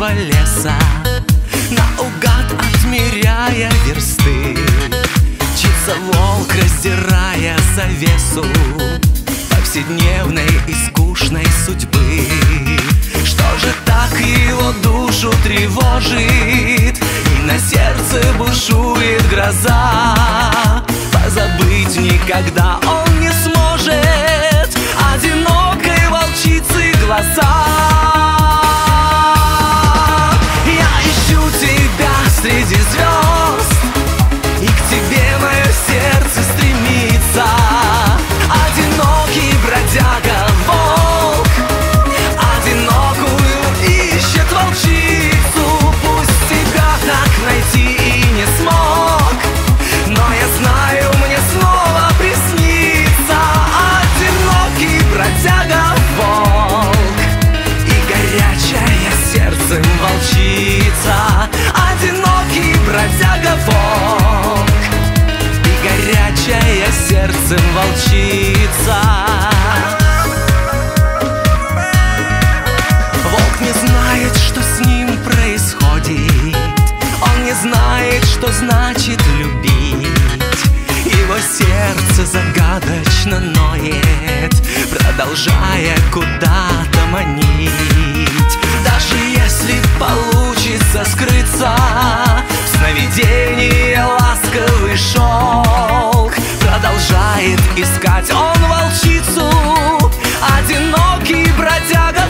густого леса, наугад отмеряя версты, мчится волк, раздирая завесу повседневной и скучной судьбы. Что же так его душу тревожит, и на сердце бушует гроза? Позабыть никогда он не сможет одинокой волчицы глаза. Я ищу тебя среди звезд, и к тебе мое сердце стремится. Одинокий бродяга волк одинокую ищет волчицу. Пусть тебя так найти и не смог, но я знаю, мне снова приснится одинокий бродяга волк и горячая сердцем волчица. Одинокий бродяга волк и горячая сердцем волчица. Волк не знает, что с ним происходит, он не знает, что значит любить. Его сердце загадочно ноет, продолжая куда-то манить. Даже если получится скрыться в сновидении ласковый шелк, продолжает искать он волчицу. Одинокий бродяга